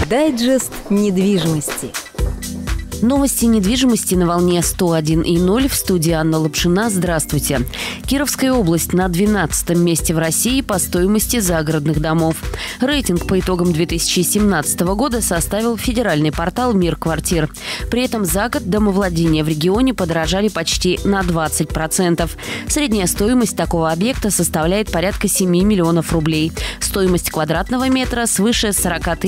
Дайджест недвижимости. Новости недвижимости на волне 101,0. В студии Анна Лапшина. Здравствуйте. Кировская область на 12-м месте в России по стоимости загородных домов. Рейтинг по итогам 2017 года составил федеральный портал «Мир квартир». При этом за год домовладения в регионе подорожали почти на 20%. Средняя стоимость такого объекта составляет порядка 7 миллионов рублей. Стоимость квадратного метра свыше 40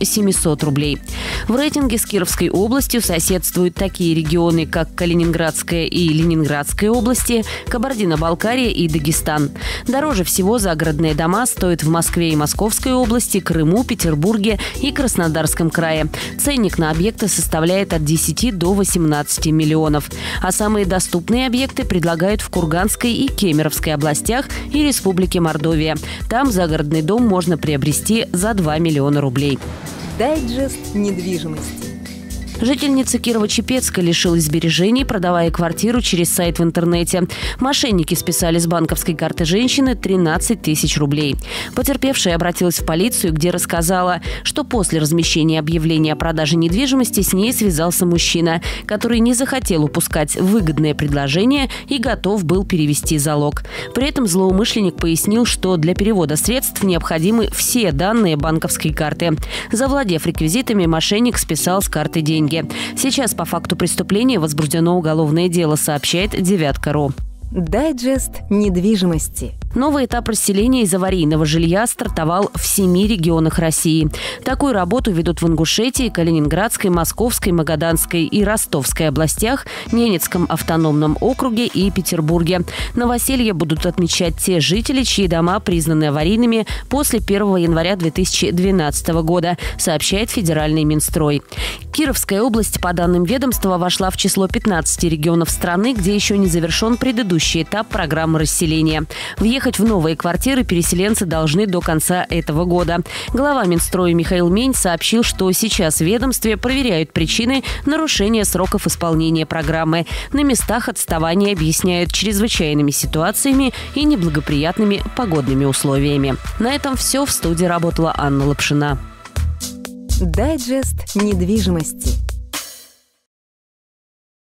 700 рублей. В рейтинге с Кировской областью соседствуют такие регионы, как Калининградская и Ленинградская области, Кабардино-Балкария и Дагестан. Дороже всего загородные дома стоят в Москве и Московской области, Крыму, Петербурге и Краснодарском крае. Ценник на объекты составляет от 10 до 18 миллионов. А самые доступные объекты предлагают в Курганской и Кемеровской областях и Республике Мордовия. Там загородный дом можно приобрести за 2 миллиона рублей. Дайджест недвижимости. Жительница Кирово-Чепецка лишилась сбережений, продавая квартиру через сайт в интернете. Мошенники списали с банковской карты женщины 13 тысяч рублей. Потерпевшая обратилась в полицию, где рассказала, что после размещения объявления о продаже недвижимости с ней связался мужчина, который не захотел упускать выгодное предложение и готов был перевести залог. При этом злоумышленник пояснил, что для перевода средств необходимы все данные банковской карты. Завладев реквизитами, мошенник списал с карты деньги. Сейчас по факту преступления возбуждено уголовное дело, сообщает Девятка.ру. Дайджест недвижимости. Новый этап расселения из аварийного жилья стартовал в 7 регионах России. Такую работу ведут в Ингушетии, Калининградской, Московской, Магаданской и Ростовской областях, Ненецком автономном округе и Петербурге. Новоселье будут отмечать те жители, чьи дома признаны аварийными после 1 января 2012 года, сообщает федеральный Минстрой. Кировская область, по данным ведомства, вошла в число 15 регионов страны, где еще не завершен предыдущий этап программы расселения. Въехать в новые квартиры переселенцы должны до конца этого года. Глава Минстроя Михаил Мень сообщил, что сейчас в ведомстве проверяют причины нарушения сроков исполнения программы. На местах отставания объясняют чрезвычайными ситуациями и неблагоприятными погодными условиями. На этом все. В студии работала Анна Лапшина. Дайджест недвижимости.